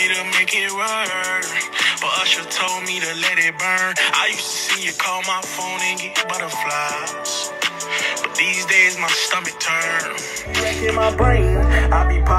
to make it work, but Usher told me to let it burn. I used to see you call my phone and get butterflies, but these days my stomach turn. Wrecking my brain, I be